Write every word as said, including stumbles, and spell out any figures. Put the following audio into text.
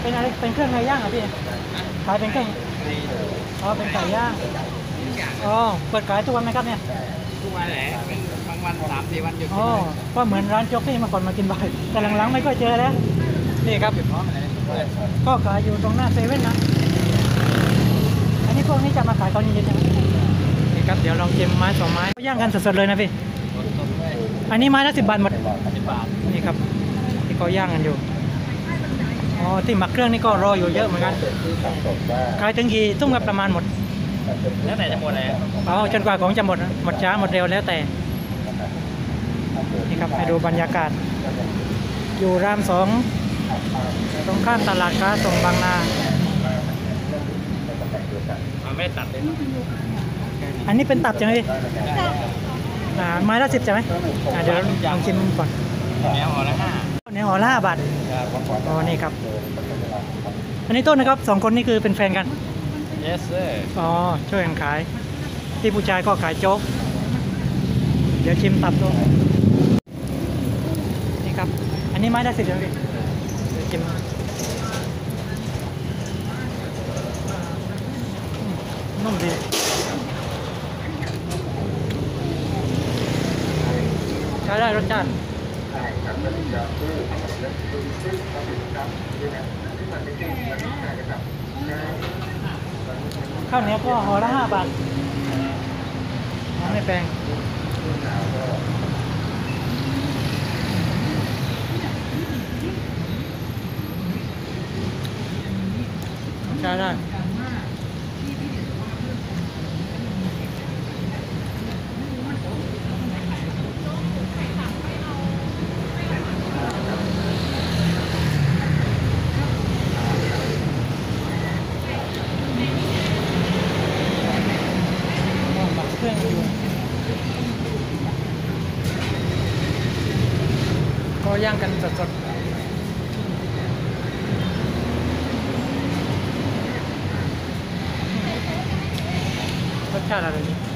เป็นอะไรเป็นเครื่องไก่ย่างเหรอพี่ขายเป็นเครื่องอ๋อเป็นไก่ย่างอ๋อเปิดขายทุกวันไหมครับเนี่ยทุกวันแหละเป็นบางวันสามสี่วันหยุดอ๋อก็เหมือนร้านโจ๊กที่มาก่อนมากินบ่อยแต่หลังๆไม่ค่อยเจอแล้วนี่ครับก็ขายอยู่ตรงหน้าเซเว่นนะอันนี้พวกนี้จะมาขายตอนเย็นๆนะนี่ครับเดี๋ยวลองชิมไม้สองไม้ย่างกันสดๆเลยนะพี่อันนี้ไม้ละสิบบาทหมดสิบบาทนี่ครับที่เขาย่างกันอยู่อ๋อที่หมักเครื่องนี่ก็รออยู่เยอะเหมือนกันขายถึงกี่ทุ่มครับประมาณหมดแล้วแต่จะหมดเลยอ๋อจนกว่าของจะหมดนะหมดช้าหมดเร็วแล้วแต่นี่ครับให้ดูบรรยากาศอยู่รามสองตรงข้ามตลาดค้าส่งบางนาไม่ตัดเลยอันนี้เป็นตับใช่ไหมพี่อ่าไม้ละสิบใช่ไหมอ่าเดี๋ยวลองชิมก่อนแนวห่อละห้าแนวห่อละห้าบาทอ๋อนี่ครับอันนี้ต้นนะครับสองคนนี่คือเป็นแฟนกัน yes sir อ๋อช่วยกันขายที่ผู้ชายก็ขายโจ๊กเดี๋ยวชิมตับดูนี่ครับอันนี้ไม้ละสิบใช่ไหมพี่เดี๋ยวชิมนุ่มดีใช้ได้รสชาติข้าวเหนียวก็ห่อละห้าบาทไม่แพงใช้ได้เครื่องอยู่ก็ย่างกันสดๆรสชาติอะไรนี่